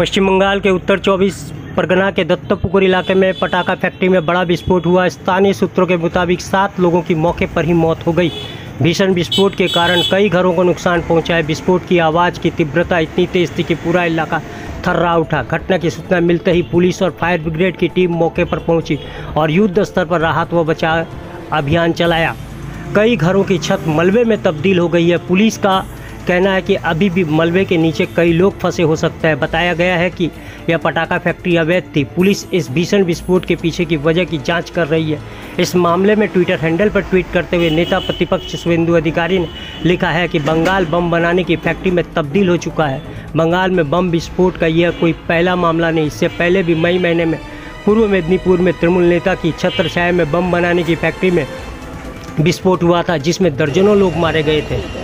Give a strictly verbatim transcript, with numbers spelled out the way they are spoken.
पश्चिम बंगाल के उत्तर चौबीस परगना के दत्तपुकुर इलाके में पटाखा फैक्ट्री में बड़ा विस्फोट हुआ। स्थानीय सूत्रों के मुताबिक सात लोगों की मौके पर ही मौत हो गई। भीषण विस्फोट के कारण कई घरों को नुकसान पहुंचा है। विस्फोट की आवाज़ की तीव्रता इतनी तेज थी कि पूरा इलाका थर्रा उठा। घटना की सूचना मिलते ही पुलिस और फायर ब्रिगेड की टीम मौके पर पहुंची और युद्ध स्तर पर राहत व बचाव अभियान चलाया। कई घरों की छत मलबे में तब्दील हो गई है। पुलिस का कहना है कि अभी भी मलबे के नीचे कई लोग फंसे हो सकते हैं। बताया गया है कि यह पटाखा फैक्ट्री अवैध थी। पुलिस इस भीषण विस्फोट के पीछे की वजह की जांच कर रही है। इस मामले में ट्विटर हैंडल पर ट्वीट करते हुए नेता प्रतिपक्ष शुभेंदु अधिकारी ने लिखा है कि बंगाल बम बनाने की फैक्ट्री में तब्दील हो चुका है। बंगाल में बम विस्फोट का यह कोई पहला मामला नहीं। इससे पहले भी मई महीने में पूर्व मेदिनीपुर में तृणमूल नेता की छत्रछाया में बम बनाने की फैक्ट्री में विस्फोट हुआ था, जिसमें दर्जनों लोग मारे गए थे।